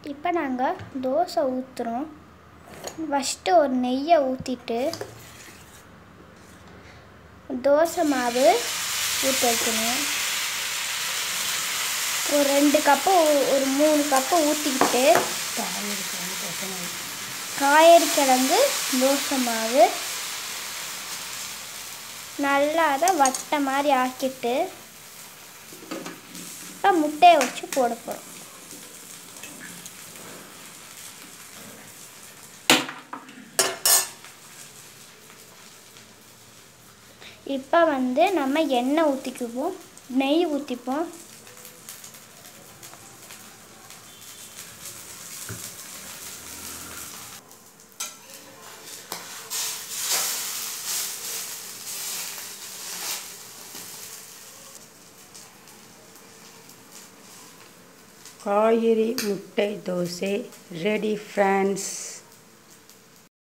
இப்போ நாங்கள் தோசை ஊற்றுறோம். ஃபஸ்ட்டு ஒரு நெய்யை ஊற்றிட்டு தோசை மாவு ஊற்றி வைக்கணும். ஒரு 2 கப்பு ஒரு 3 கப்பு ஊற்றிக்கிட்டு காய்கறி கிழங்கு தோசை மாவு நல்லா அதை வட்டை மாதிரி ஆக்கிட்டு முட்டையை வச்சு போட போகிறோம். இப்போ நம்ம எண்ணெய் ஊற்றிக்குவோம், நெய் ஊற்றிப்போம். காய்கறி முட்டை தோசை ரெடி ஃப்ரெண்ட்ஸ்.